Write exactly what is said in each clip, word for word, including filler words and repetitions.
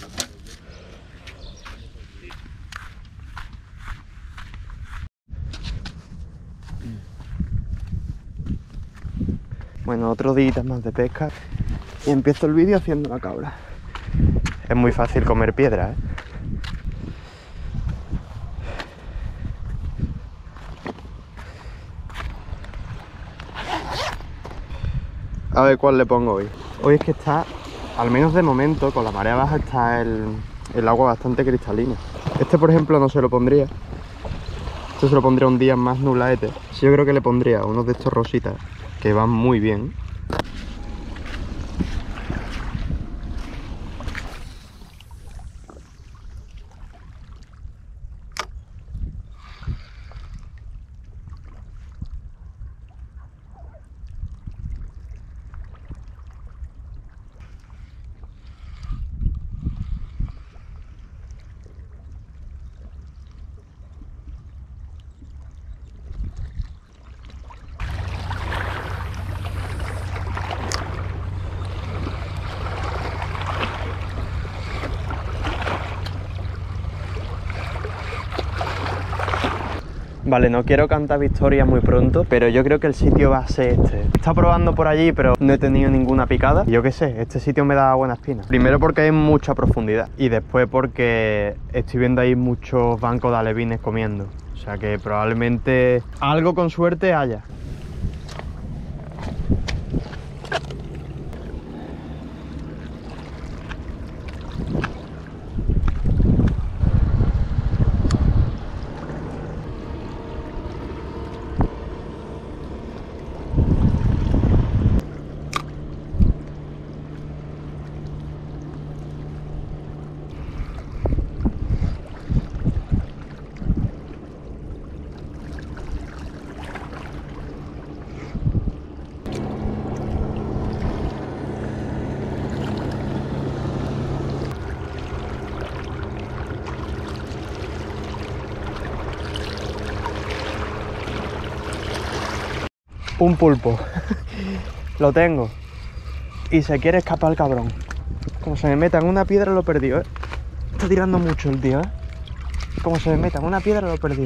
Bueno, otro día más de pesca y empiezo el vídeo haciendo la cabra. Es muy fácil comer piedra, ¿eh? A ver cuál le pongo hoy. Hoy es que está, al menos de momento, con la marea baja está el, el agua bastante cristalina. Este, por ejemplo, no se lo pondría. Este se lo pondría un día más nublaete. Sí, yo creo que le pondría unos de estos rositas que van muy bien. Vale, no quiero cantar victoria muy pronto, pero yo creo que el sitio va a ser este. He estado probando por allí, pero no he tenido ninguna picada. Yo qué sé, este sitio me da buena espina. Primero porque hay mucha profundidad y después porque estoy viendo ahí muchos bancos de alevines comiendo. O sea que probablemente algo con suerte haya. Un pulpo. Lo tengo. Y se quiere escapar el cabrón. Como se me meta en una piedra lo he perdido, ¿eh? Está tirando mucho el tío, ¿eh? Como se me meta en una piedra lo he perdido.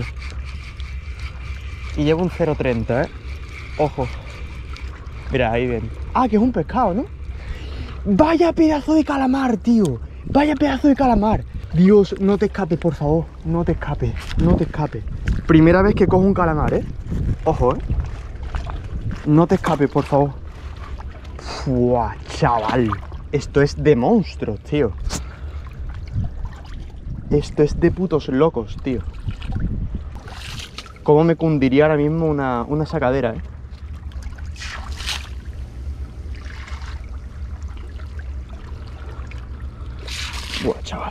Y llevo un cero treinta, ¿eh? Ojo. Mira, ahí ven. Ah, que es un pescado, ¿no? Vaya pedazo de calamar, tío. Vaya pedazo de calamar. Dios, no te escapes, por favor. No te escapes, no te escapes. Primera vez que cojo un calamar, ¿eh? Ojo, ¿eh? No te escapes, por favor. Fua, chaval. Esto es de monstruos, tío. Esto es de putos locos, tío. Cómo me cundiría ahora mismo una, una sacadera, eh. Buah, chaval.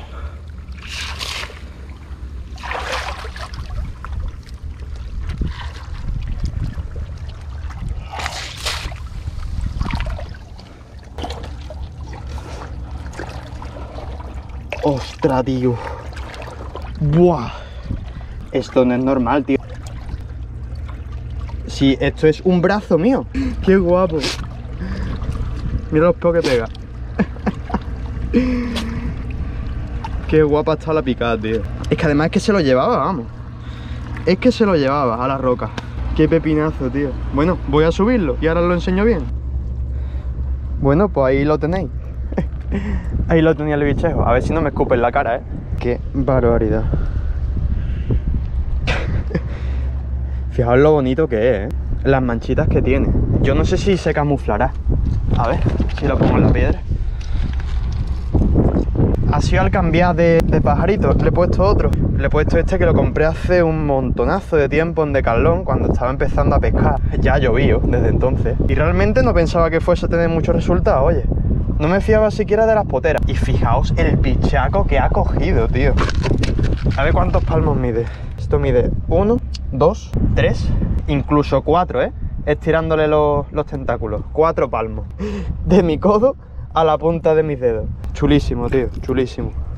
¡Ostras, tío! ¡Buah! Esto no es normal, tío. Sí, esto es un brazo mío. ¡Qué guapo! Mira los peos que pega. ¡Qué guapa está la picada, tío! Es que además es que se lo llevaba, vamos. Es que se lo llevaba a la roca. ¡Qué pepinazo, tío! Bueno, voy a subirlo y ahora os lo enseño bien. Bueno, pues ahí lo tenéis. Ahí lo tenía el bichejo. A ver si no me escupe en la cara, ¿eh? Qué barbaridad. Fijaos lo bonito que es, ¿eh? Las manchitas que tiene. Yo no sé si se camuflará. A ver, si lo pongo en la piedra. Ha sido al cambiar de, de pajarito. Le he puesto otro. Le he puesto este que lo compré hace un montonazo de tiempo en Decathlon, cuando estaba empezando a pescar. Ya ha llovido desde entonces. Y realmente no pensaba que fuese a tener muchos resultados, oye. No me fiaba siquiera de las poteras. Y fijaos el pichaco que ha cogido, tío. A ver cuántos palmos mide. Esto mide uno, dos, tres, incluso cuatro, ¿eh? Estirándole los, los tentáculos. Cuatro palmos. De mi codo a la punta de mis dedos. Chulísimo, tío. Chulísimo.